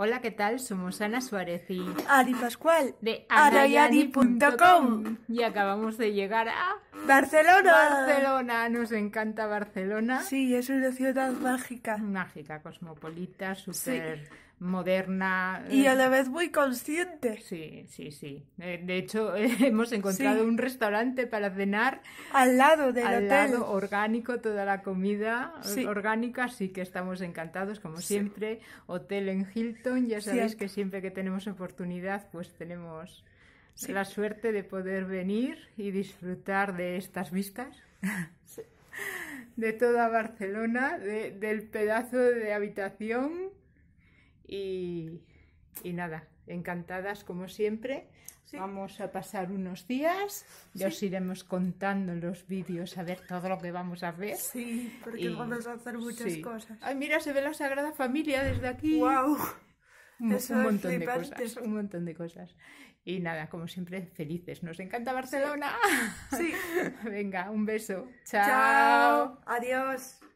Hola, ¿qué tal? Somos Ana Suárez y Ari Pascual de Anayani.com. y acabamos de llegar a Barcelona. Barcelona. Nos encanta Barcelona. Sí, es una ciudad mágica. Mágica, cosmopolita, súper moderna. Y a la vez muy consciente. Sí. De hecho, hemos encontrado un restaurante para cenar al lado del al hotel. lado, orgánico, toda la comida orgánica, así que estamos encantados, como siempre. Hotel en Hilton, ya sabéis que siempre que tenemos oportunidad, pues tenemos la suerte de poder venir y disfrutar de estas vistas. De toda Barcelona, del pedazo de habitación y nada, encantadas como siempre. Vamos a pasar unos días, ya os iremos contando en los vídeos a ver todo lo que vamos a hacer. Sí, porque vamos a hacer muchas cosas. Ay, mira, se ve la Sagrada Familia desde aquí. ¡Wow! Un montón de cosas. Y nada, como siempre, felices. Nos encanta Barcelona. Sí. Venga, un beso. Chao. Chao. Adiós.